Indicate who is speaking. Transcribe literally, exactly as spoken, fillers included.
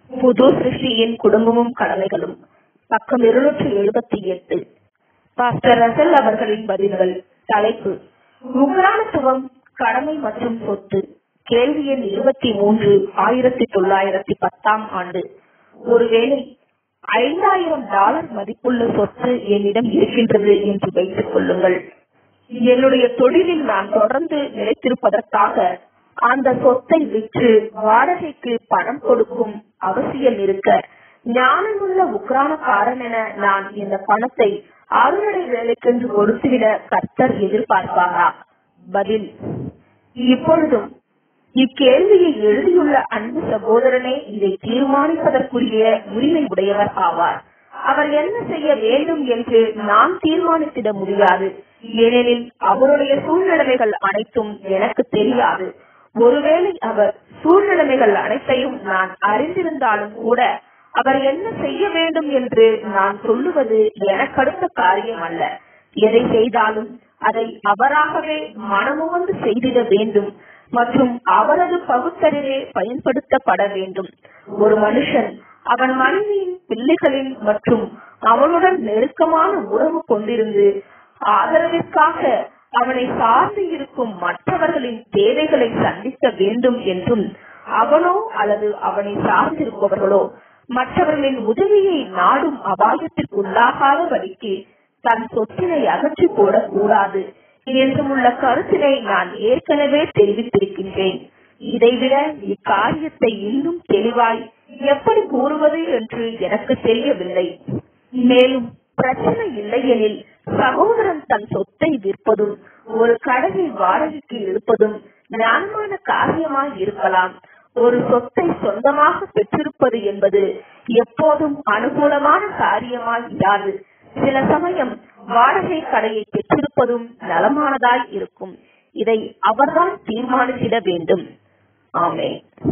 Speaker 1: புது சிருஷ்டியின் குடும்பமும் கடமைகளும், பக்கம் இருநூற்றி எழுபத்தி எட்டு. பாஸ்டர் ரசல் அவர்களின் பதில்கள். தலைப்பு: உக்ரானத்துவம், கடமை மற்றும் சொத்து. கேள்வி எண் இருபத்தி மூன்று, ஆயிரத்தி தொள்ளாயிரத்தி பத்தாம் ஆண்டு. ஒருவேளை ஐந்தாயிரம் டாலர் மதிப்புள்ள சொத்து என்னிடம் இருக்கின்றது என்று வைத்துக் கொள்ளுங்கள். என்னுடைய தொழிலில் நான் தொடர்ந்து நிலைத்திருப்பதற்காக அந்த சொத்தை விற்று வாடகைக்கு பணம் கொடுக்கும் அவசியம் இருக்க, ஞானமுள்ள உக்ரானக்காரன் என நான் இந்த பணத்தை அறுவடை வேலைக்கென்று கொடுத்துவிட கர்த்தர் எதிர்பார்ப்பாரா? பதில்: இப்பொழுதும் இக்கேள்வியை எழுதியுள்ள அன்பு சகோதரனே இதை தீர்மானிப்பதற்குரிய உரிமை உடையவர் ஆவார். அவர் என்ன செய்ய வேண்டும் என்று நான் தீர்மானித்திட முடியாது, ஏனெனில் அவருடைய சூழ்நிலைகள் அனைத்தும் எனக்கு தெரியாது. ஒருவேளை அவர் சூழ்நிலைகள் அனைத்தையும் நான் அறிந்திருந்தாலும் கூட அவர் என்ன செய்ய வேண்டும் என்று நான் சொல்லுவது எனக்கடுத்த காரியம் அல்ல. எதை செய்தாலும் அதை அவராகவே மனமுவந்து செய்திட வேண்டும் மற்றும் அவரது பகுத்தறிவே பயன்படுத்தப்பட வேண்டும். ஒரு மனுஷன் அவன் மனைவியின், பிள்ளைகளின் மற்றும் அவனுடன் நெருக்கமான உறவு கொண்டிருந்து ஆதரவிற்காக அவனை சார்ந்து இருக்கும் மற்றவர்களின் தேவைகளை சந்திக்க வேண்டும் என்றும், அவனோ அல்லது அவனை சார்ந்திருப்பவர்களோ மற்றவர்களின் உதவியை நாடும் அபாயத்திற்குள்ளாகாதபடிக்கு தன் சொத்தினை அகற்றி போடக்கூடாது என்றும் உள்ள கருத்தினை நான் ஏற்கனவே தெரிவித்திருக்கின்றேன். இதைவிட இக்காரியத்தை இன்னும் தெளிவாய் எப்படி கூறுவது என்று எனக்கு தெரியவில்லை. மேலும் பிரச்சனை இல்லையெனில் சகோதரன் தன் சொத்தை விற்பதும் ஒரு கடையை வாடகைக்கு எடுப்பதும் ஞானமான காரியமாய் இருக்கலாம். ஒரு சொத்தை சொந்தமாக பெற்றிருப்பது என்பது எப்போதும் அனுகூலமான காரியமாய் இராது. சில சமயம் வாடகை கடையை பெற்றிருப்பதும் நலமானதாய் இருக்கும். இதை அவர்தான் தீர்மானித்திட வேண்டும். ஆமென்.